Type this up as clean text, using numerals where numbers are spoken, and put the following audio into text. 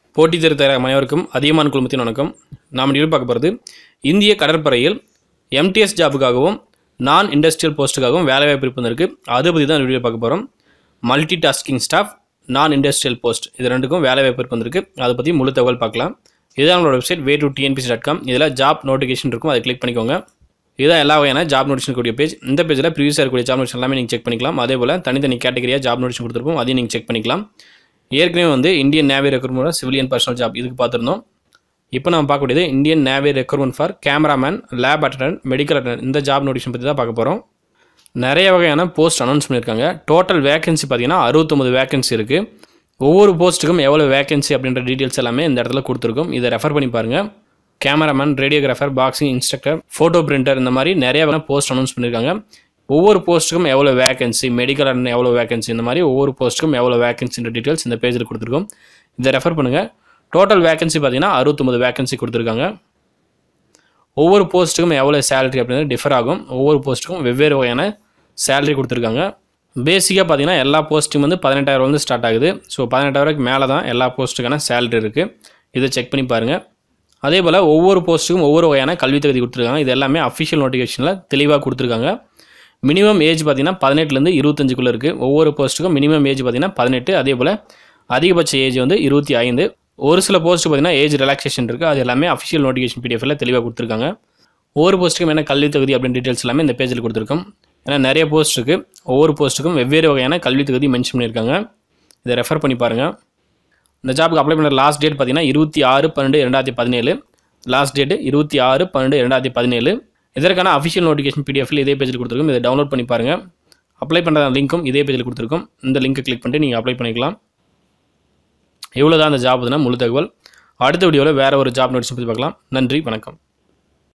போட்டித் தேர்வு தயாராகும் அனைவருக்கும் அதிகமான குழுமத்தின் வணக்கம். நாம் இன்று பார்க்க போகிறது இந்திய கடற்படையில் எம்டிஎஸ் ஜாபுக்காகவும் நான் இண்டஸ்ட்ரியல் போஸ்ட்டுக்காகவும் வேலைவாய்ப்பு இருப்பதற்கு அதை பற்றி தான் வீடியோ பார்க்க போகிறோம். Multi tasking staff, non industrial post, இது ரெண்டுக்கும் வேலைவாய்ப்பு இருப்பதற்கு அதை பற்றி முழு தகவல் பார்க்கலாம். இதுதான் நம்மளோட வெப்சைட் way2tnpc.com. இதில் ஜாப் நோட்டிஃபிகேஷன் இருக்கும், அதை கிளிக் பண்ணிக்கோங்க. இதுதான் எல்லா வகையான ஜாப் நோட்டிஃபிகேஷன் கூடிய பேஜ். இந்த பேஜில் ப்ரீவியஸாக இருக்கக்கூடிய ஜாப் நோட்டிஃபிகேஷன் எல்லாமே நீங்கள் செக் பண்ணிக்கலாம். அதே போல் தனித்தனி கேட்டகரியாக ஜாப் நோட்டிஃபிகேஷன் கொடுத்துருப்போம், அதையும் நீங்கள் செக் பண்ணிக்கலாம். ஏற்கனவே Indian Navy recruitment civilian personnel job இதுக்கு பார்த்துருந்தோம். இப்போ நம்ம பார்க்கக்கூடியது Indian Navy recruitment for cameraman, lab attendant, medical attendant, இந்த ஜாப் நோட்டிஃபிகேஷன் பற்றி தான் பார்க்க போகிறோம். நிறைய வகையான போஸ்ட் அனௌன்ஸ் பண்ணியிருக்காங்க. டோட்டல் வேகன்சி பார்த்தீங்கன்னா 69 வேகன்சி இருக்குது. ஒவ்வொரு போஸ்ட்டுக்கும் எவ்வளோ வேகன்சி அப்படின்ற டீட்டெயில்ஸ் எல்லாமே இந்த இடத்துல கொடுத்துருக்கோம். இதை ரெஃபர் பண்ணி பாருங்கள். Cameraman, radiographer, boxing instructor, photo printer, இந்த மாதிரி நிறைய வகையான போஸ்ட் அனௌன்ஸ் பண்ணியிருக்காங்க. ஒவ்வொரு போஸ்ட்டுக்கும் எவ்வளோ வேகன்சி, மெடிக்கல் அட்டண்டன்ட் எவ்வளோ வேகன்சி, இந்த மாதிரி ஒவ்வொரு போஸ்ட்டுக்கும் எவ்வளோ வேகன்சின்ற டீட்டெயில்ஸ் இந்த பேஜில் கொடுத்துருக்கோம். இதை ரெஃபர் பண்ணுங்கள். டோட்டல் வேகன்சி பார்த்தீங்கன்னா 69 வேகன்சி கொடுத்துருக்காங்க. ஒவ்வொரு போஸ்ட்டுக்கும் எவ்வளோ சேலரி அப்படின்றது டிஃபர் ஆகும். ஒவ்வொரு போஸ்ட்டுக்கும் வெவ்வேறு வகையான சேலரி கொடுத்துருக்காங்க. பேசிக்காக பார்த்தீங்கன்னா எல்லா போஸ்ட்டும் 18,000 ஸ்டார்ட் ஆகுது. ஸோ 18,000 மேலே தான் எல்லா போஸ்ட்டுக்கான சேலரி இருக்குது. இதை செக் பண்ணி பாருங்கள். அதே போல் ஒவ்வொரு போஸ்ட்டுக்கும் ஒவ்வொரு வகையான கல்வி தகுதி கொடுத்துருக்காங்க. இது எல்லாமே அஃபிஷியல் நோட்டிஃபிகேஷனில் தெளிவாக கொடுத்துருக்காங்க. மினிமம் ஏஜ் பார்த்தீங்கன்னா 18லேருந்து 25க்குள்ளே இருக்குது. ஒவ்வொரு போஸ்ட்டுக்கும் மினிமம் ஏஜ் பார்த்தீங்கன்னா 18. அதே போல் அதிகபட்ச ஏஜ் 25. ஒரு சில போஸ்ட்டு பார்த்தீங்கன்னா ஏஜ் ரிலாக்ஸேஷன் இருக்குது. அது எல்லாமே அஃபிஷியல் நோட்டிஃபிகேஷன் பிடிஎஃப்ல தெளிவாக கொடுத்துருக்காங்க. ஒவ்வொரு போஸ்ட்டுக்கும் என்ன கல்வி தகுதி அப்படின்னு டீட்டெயில்ஸ் எல்லாமே இந்த பேஜில் கொடுத்துருக்கோம். ஏன்னா நிறைய போஸ்ட் இருக்குது. ஒவ்வொரு போஸ்ட்டுக்கும் வெவ்வேறு வகையான கல்வி தகுதி மென்ஷன் பண்ணியிருக்காங்க. இதை ரெஃபர் பண்ணி பாருங்கள். இந்த ஜாபுக்கு அப்ளை பண்ணுற லாஸ்ட் டேட் பார்த்தீங்கன்னா 26/12/2017. Last date 26/12/2017. இதற்கான அஃபிஷியல் நோட்டிஃபிகேஷன் பிடிஎஃப்ல இதே பேஜில் கொடுத்துருக்கோம். இதை டவுன்லோட் பண்ணி பாருங்கள். அப்ளை பண்ணுற லிங்க்கும் இதே பேஜில் கொடுத்துருக்கோம். இந்த லிங்க்கை கிளிக் பண்ணிட்டு நீங்கள் அப்ளை பண்ணிக்கலாம். இவ்வளோ தான் அந்த ஜாப் முழு தகவல். அடுத்த வீடியோவில் வேறு ஒரு ஜாப் நோட்டிஃபிகேஷன் பற்றி பார்க்கலாம். நன்றி, வணக்கம்.